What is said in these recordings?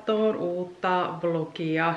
kattoon uutta vlogia.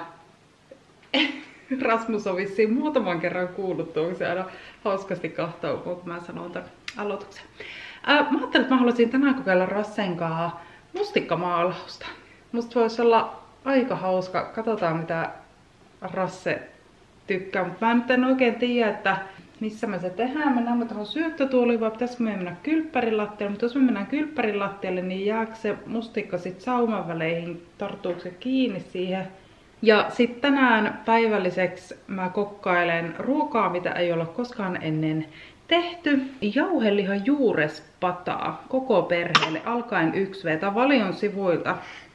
Rasmus on vissiin muutaman kerran kuullut tuon, se aina hauskasti kahtoo, kun mä sanon tämän aloituksen. Mä ajattelin, että mä haluaisin tänään kokeilla Rassen kanssa mustikkamaalausta. Musta voisi olla aika hauska. Katsotaan mitä Rasse tykkää, mutta mä nyt en oikein tiedä, että missä me se tehdään. Mennään tuohon syöttötuoliin vai pitäisikö me mennä kylppärin lattialle? Mutta jos me mennään kylppärin lattialle, niin jääkö se mustikka sit sauman väleihin? Tarttuuko se kiinni siihen? Ja sitten tänään päivälliseksi mä kokkailen ruokaa, mitä ei olla koskaan ennen tehty. Jauhelihan juurespataa koko perheelle alkaen 1V. Tää Valion sivuilta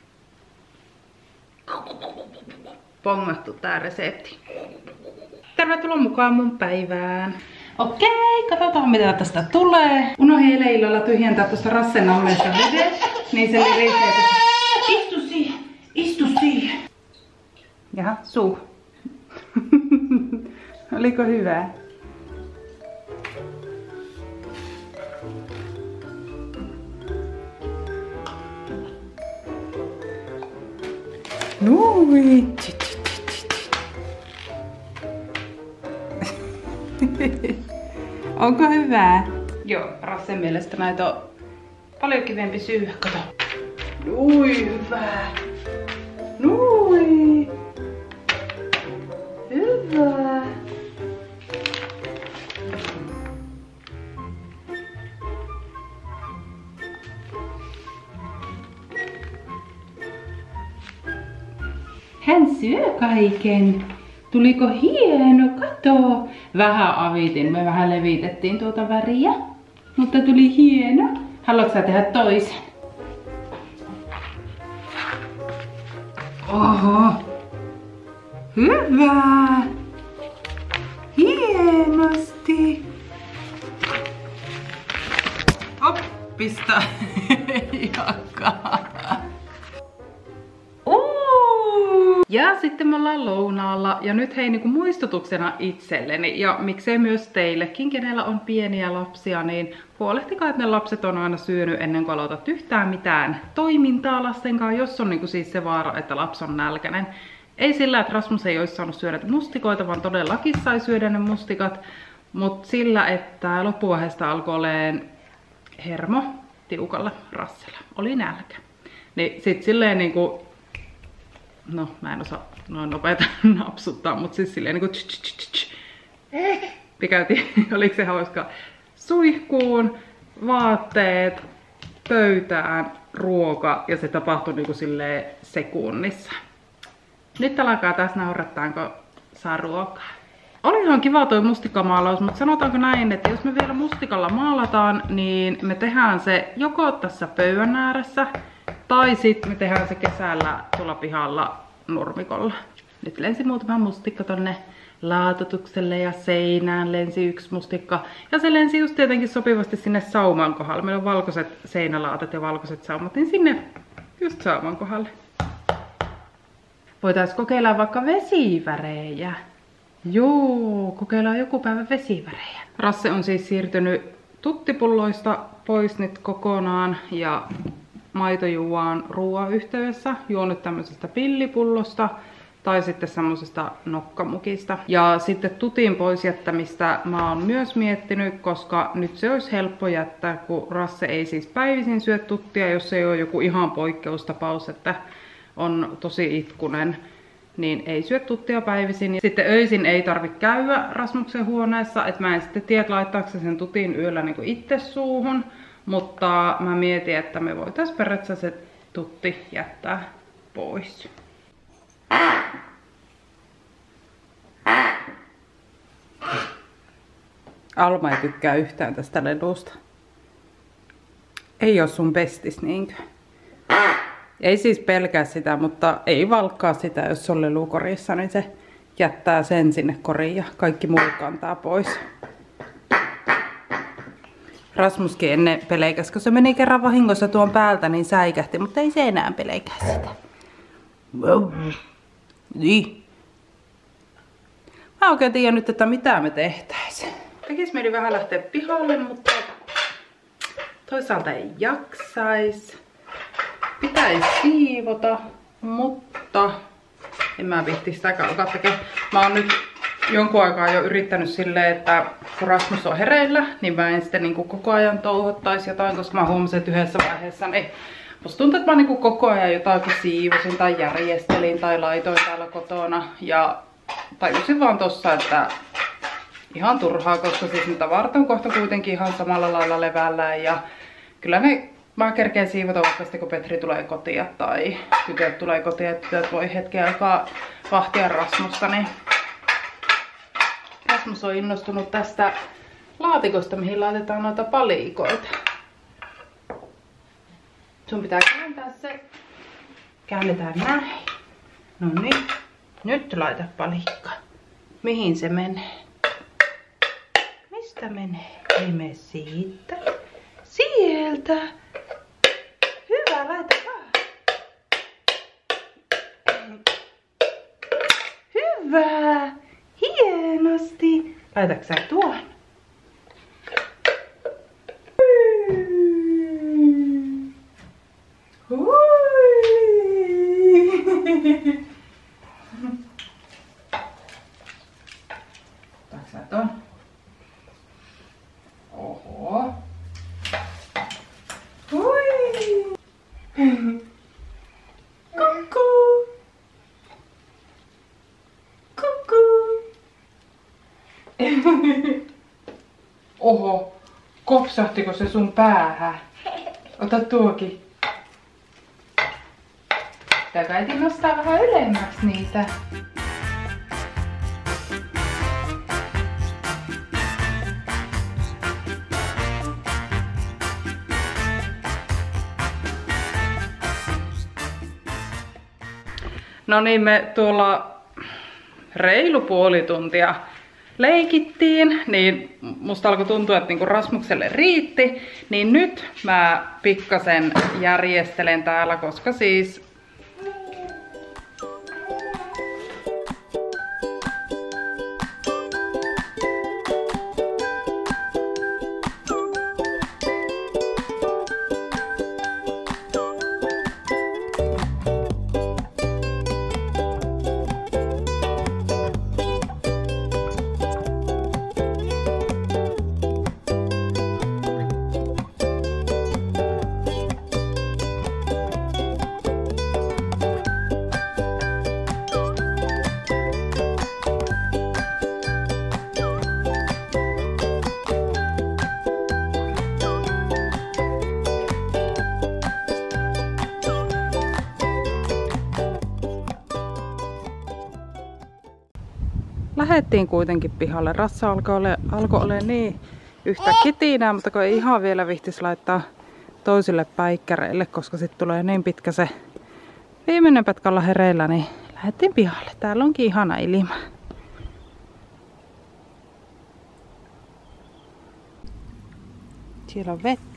pongattu tää resepti. Tervetuloa mukaan mun päivään. Okei, katsotaan mitä tästä tulee. Unohdin eilen illalla tyhjentää tuosta Rassen ammesta vedet, niin se oli riittää, että istu siihen, istu siihen. Jaha, suu. Oliko hyvä? Nui. Onko hyvää? Joo, Rassen mielestä näitä on paljon kivempi syödä, kato. Nui, hyvää. Nui. Hyvää. Hän syö kaiken. Tuliko hieno? Kato. Vähän avitin. Me vähän levitettiin tuota väriä. Mutta tuli hieno. Haluatko sä tehdä toisen? Oho. Hyvä. Hienosti. Oppista. Jakaa. Ja sitten me ollaan lounaalla ja nyt hei niinku muistutuksena itselleni ja miksei myös teillekin, kenellä on pieniä lapsia, niin huolehtikaa, että ne lapset on aina syönyt ennen kuin aloitat yhtään mitään toimintaa lasten kanssa, jos on niinku siis se vaara, että lapsi on nälkäinen. Ei sillä, että Rasmus ei olisi saanut syödä mustikoita, vaan todellakin sai syödä ne mustikat, mutta sillä, että loppuvaiheesta alkoi olemaan hermo tiukalla Rassella. Oli nälkä. Niin sit silleen niinku no, mä en osaa noin nopeeta napsuttaa, mutta siis silleen niinku pikäytiin, oliko se hauska, suihkuun, vaatteet, pöytään, ruoka ja se tapahtui niinku silleen sekunnissa. Nyt alkaa taas naurattaa, kun saa ruokaa. Oli ihan kiva toi mustikkamaalaus, mutta sanotaanko näin, että jos me vielä mustikalla maalataan, niin me tehdään se joko tässä pöydän ääressä, tai sitten me tehdään se kesällä tuolla pihalla nurmikolla. Nyt lensi muutama mustikka tonne laatotukselle ja seinään lensi yksi mustikka. Ja se lensi just tietenkin sopivasti sinne sauman kohdalle. Meillä on valkoiset seinälaatat ja valkoiset saumat, niin sinne just sauman kohdalle. Voitaisiin kokeilla vaikka vesivärejä. Joo, kokeillaan joku päivä vesivärejä. Rasse on siis siirtynyt tuttipulloista pois nyt kokonaan ja maito juodaan ruoan yhteydessä. Juon nyt tämmöisestä pillipullosta tai sitten semmosesta nokkamukista. Ja sitten tutin pois jättämistä mä oon myös miettinyt, koska nyt se olisi helppo jättää, kun Rasse ei siis päivisin syö tuttia, jos ei ole joku ihan poikkeustapaus, että on tosi itkunen, niin ei syö tuttia päivisin. Ja sitten öisin ei tarvitse käydä Rasmuksen huoneessa, että mä en sitten tiedä laittaako se sen tutin yöllä niin kuin itse suuhun. Mutta mä mietin, että me voitais periaatteessa se tutti jättää pois. Alma ei tykkää yhtään tästä ledusta. Ei oo sun pestis niinkö? Ei siis pelkää sitä, mutta ei valkkaa sitä, jos on lelukorissa, niin se jättää sen sinne koriin ja kaikki muut kantaa pois. Rasmuskin ennen peleikäs, kun se meni kerran vahingossa tuon päältä, niin säikähti, mutta ei se enää peleikää sitä. Niin. Mä oikein tiedän nyt, että mitä me tehtäisiin. Tekis mieli vähän lähteä pihalle, mutta toisaalta ei jaksais. Pitäisi siivota. Mutta en mä viihti sitäkään alkaa tekemään. Mä oon nyt jonkun aikaa jo yrittänyt silleen, että kun Rasmus on hereillä, niin mä en sitten niinku koko ajan touhottaisi jotain, koska mä huomasin, että yhdessä vaiheessa niin musta tuntuu, että mä niinku koko ajan jotakin siivosin tai järjestelin tai laitoin täällä kotona. Ja tajusin vaan tossa, että ihan turhaa, koska siis niitä varten kohta kuitenkin ihan samalla lailla levällään. Ja kyllä mä kerkeen siivota vaikka sitten, kun Petri tulee kotiin tai tytöt tulee kotiin, että tytöt voi hetken aikaa vahtia Rasmusta, niin Rasmus on innostunut tästä laatikosta, mihin laitetaan noita palikoita. Sun pitää kääntää se. Käännetään näin. No niin. Nyt laita palikka. Mihin se menee? Mistä menee? Ei mene siitä. Sieltä. Hyvä, laita vaan. Hyvä. Hienosti. Laitatko sä tuon? Laitatko sä tuon? Oho. Hui. Kukkuu. Kukkuu. Oho, kopsahtiko se sun päähän? Ota tuokin. Pitääkö äiti nostaa vähän ylemmäksi niitä? No niin, me tuolla reilu puoli tuntia leikittiin, niin musta alkoi tuntua, että niinku Rasmukselle riitti. Niin nyt mä pikkasen järjestelen täällä, koska siis lähdettiin kuitenkin pihalle. Rassa alkoi olla niin yhtä kitinää, mutta kun ei ihan vielä vihtis laittaa toisille päikkäreille, koska sitten tulee niin pitkä se viimeinen pätkä olla hereillä, niin lähdettiin pihalle. Täällä onkin ihana ilma. Siellä on vettä.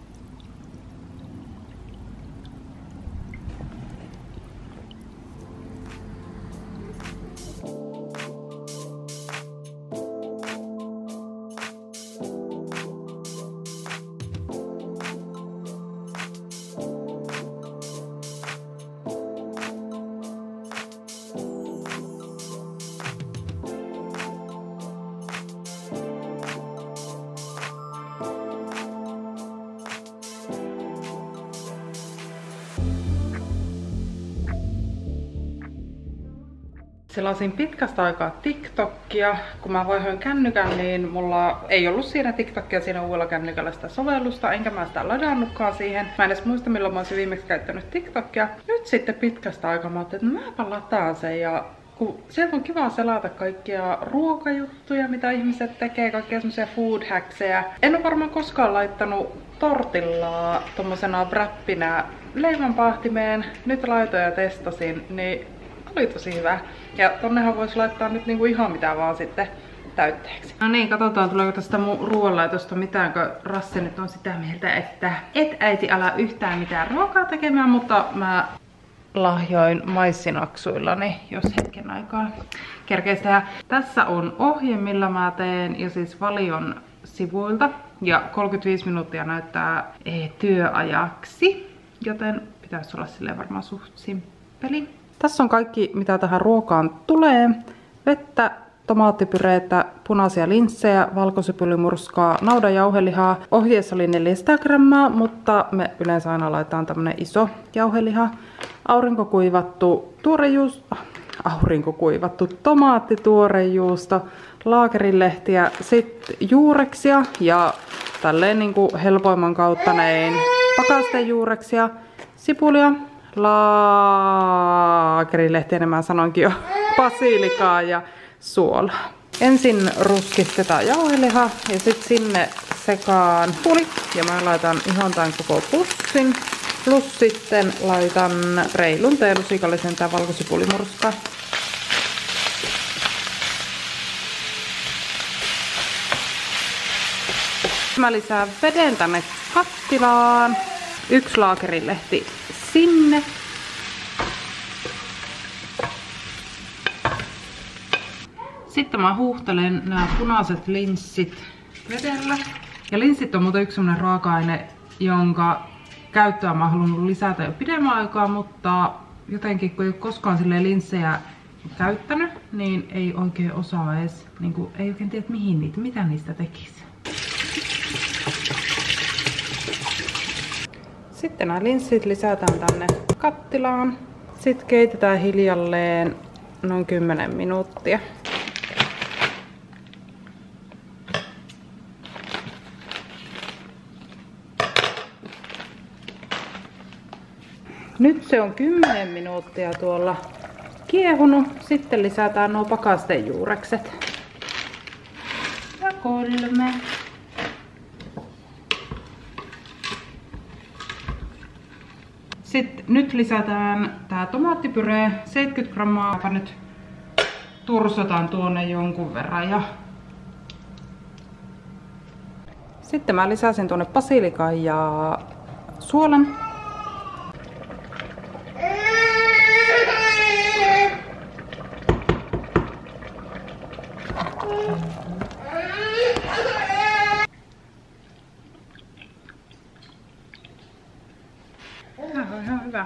Selasin pitkästä aikaa TikTokia. Kun mä vaihoin kännykän, niin mulla ei ollut siinä TikTokia siinä uudella kännykällä sitä sovellusta, enkä mä sitä ladannutkaan siihen. Mä en edes muista, milloin mä olisin viimeksi käyttänyt TikTokia. Nyt sitten pitkästä aikaa mä ajattelin, että mäpä lataan sen, ja kun sieltä on kiva selata kaikkia ruokajuttuja, mitä ihmiset tekee, kaikkia semmosia food hackseja. En ole varmaan koskaan laittanut tortillaa tommosena wrappinä leivänpahtimeen. Nyt laitoin ja testasin, niin oli tosi hyvä. Ja tonnehan voisi laittaa nyt niinku ihan mitä vaan sitten täytteeksi. No niin, katsotaan tuleeko tästä mun ruoanlaitosta mitään, kun Rasse nyt on sitä mieltä, että et äiti ala yhtään mitään ruokaa tekemään, mutta mä lahjoin maissinaksuillani, jos hetken aikaa kerkeistä. Ja tässä on ohje, millä mä teen, ja siis Valion sivuilta. Ja 35 minuuttia näyttää työajaksi, joten pitäisi olla silleen varmaan suht simppeli. ampeli. Tässä on kaikki, mitä tähän ruokaan tulee. Vettä, tomaattipyreitä, punaisia linssejä, valkosipulymurskkaa, naudanjauhelihaa. Ohjeessa oli 400 grammaa, mutta me yleensä aina laitetaan tämmönen iso jauheliha. Aurinkokuivattu tomaattituorejuusto, laakerilehtiä, sitten juureksia ja tälleen niinku helpoimman kautta näin pakastejuureksia, sipulia, laakerilehtiä, niin mä sanoinkin jo, basilikaa ja suolaa. Ensin ruskistetaan jauheliha ja sitten sinne sekaan puli ja mä laitan ihan tämän koko pussin. Plus sitten laitan reilun teelusikallisen tää valkosipulimurskkaa. Mä lisään veden tänne kattilaan. 1 laakerilehti sinne. Sitten mä huuhtelen nämä punaiset linssit vedellä. Ja linssit on muuten yksi sellainen raaka-aine, jonka käyttöä mä oon halunnut lisätä jo pidemmän aikaa, mutta jotenkin kun ei ole koskaan silleen linssejä käyttänyt, niin ei oikein osaa edes, niin kuin, ei oikein tiedä mitä niistä tekisi. Sitten nämä linssit lisätään tänne kattilaan. Sitten keitetään hiljalleen noin 10 minuuttia. Nyt se on 10 minuuttia tuolla kiehunut. Sitten lisätään nuo pakastejuurekset. Ja 3. Sitten nyt lisätään tää tomaattipyree, 70 grammaa. Nyt tursotan tuonne jonkun verran. Ja sitten mä lisäsin tuonne basilikan ja suolan. Ihan hyvä.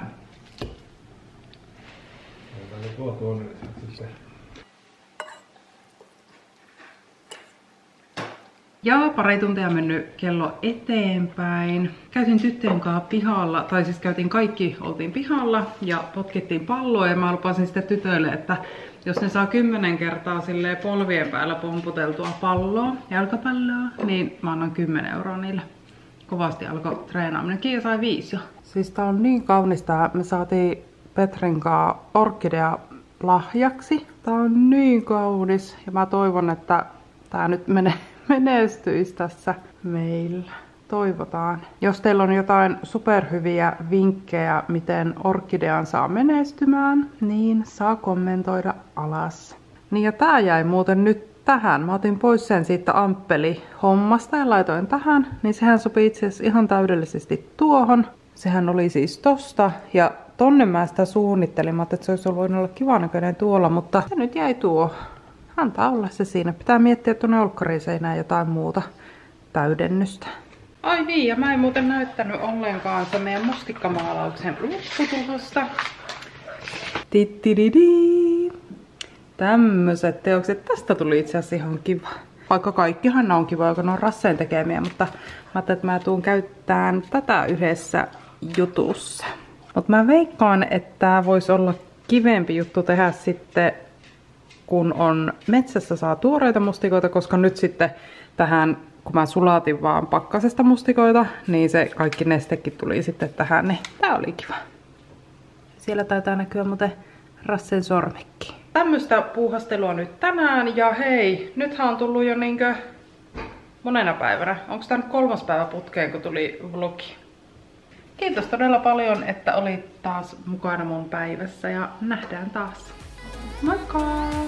Ja pari tuntia mennyt kello eteenpäin. Käytiin tyttöjen kanssa pihalla, tai siis oltiin pihalla ja potkittiin palloa ja mä lupasin sitten tytöille, että jos ne saa 10 kertaa silleen polvien päällä pomputeltua palloa, jalkapalloa, niin mä annan 10 € niille. Kovasti alkoi treenaaminen. Kiia sai 5 jo. Siis tää on niin kaunista. Me saatiin Petrin kanssa orkidea lahjaksi. Tää on niin kaunis. Ja mä toivon, että tää nyt menestyisi tässä meillä. Toivotaan. Jos teillä on jotain superhyviä vinkkejä, miten orkidean saa menestymään, niin saa kommentoida alas. Niin ja tää jäi muuten nyt tähän. Mä otin pois sen siitä amppelihommasta ja laitoin tähän. Niin sehän sopii itse asiassa ihan täydellisesti tuohon. Sehän oli siis tosta. Ja tonne mä sitä suunnittelin, että se olisi voinut olla kivan näköinen tuolla, mutta se nyt jäi tuo. Antaa olla se siinä. Pitää miettiä tuonne olkkariseinään jotain muuta täydennystä. Ai niin, ja mä en muuten näyttänyt ollenkaan se meidän mustikkamaalauksen lopputulosta. Tittididi. Tämmöiset teokset. Tästä tuli itse asiassa ihan kiva. Vaikka kaikkihan on kiva, kun ne on Rasseen tekemiä, mutta mä ajattelin, että mä tuun käyttämään tätä yhdessä jutussa. Mutta mä veikkaan, että tää voisi olla kivempi juttu tehdä sitten, kun on metsässä saa tuoreita mustikoita, koska nyt sitten tähän, kun mä sulatin vaan pakkasesta mustikoita, niin se kaikki nestekin tuli sitten tähän, niin tää oli kiva. Siellä taitaa näkyä muuten Rassen sormekki. Tämmöstä puuhastelua nyt tänään, ja hei, nythän on tullut jo niinkö monena päivänä. Onko tää nyt 3. päivä putkeen, kun tuli vlogi? Kiitos todella paljon, että olit taas mukana mun päivässä, ja nähdään taas. Moikka!